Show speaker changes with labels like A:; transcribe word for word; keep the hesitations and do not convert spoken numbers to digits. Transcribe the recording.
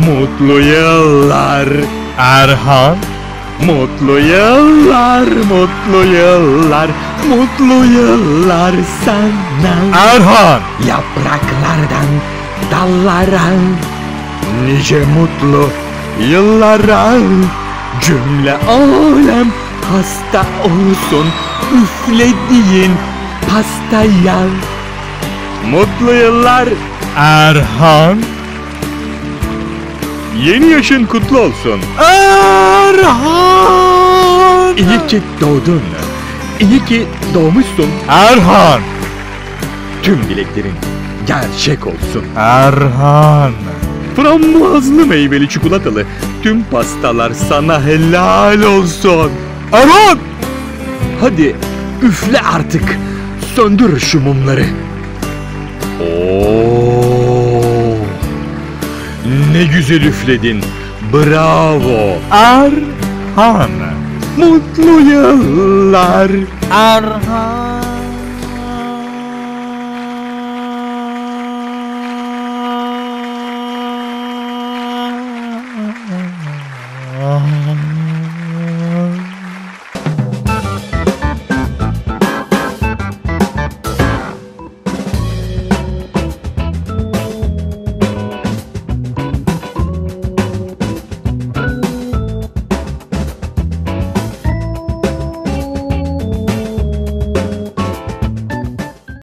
A: Mutlu yıllar
B: Erhan.
A: Mutlu yıllar, mutlu yıllar, mutlu yıllar sana.
B: Erhan.
A: Yapraklardan dallara, nice mutlu yıllara. Cümle alem hasta olsun üflediğin pastaya. Mutlu yıllar
B: Erhan.
A: Yeni yaşın kutlu olsun.
B: Erhan.
A: İyi ki doğdun. İyi ki doğmuşsun.
B: Erhan.
A: Tüm dileklerin gerçek olsun.
B: Erhan.
A: Frambuazlı meyveli çikolatalı tüm pastalar sana helal olsun.
B: Erhan.
A: Hadi üfle artık. Söndür şu mumları. Oo! Ne güzel üfledin. Bravo.
B: Erhan.
A: Mutlu yıllar.
B: Erhan.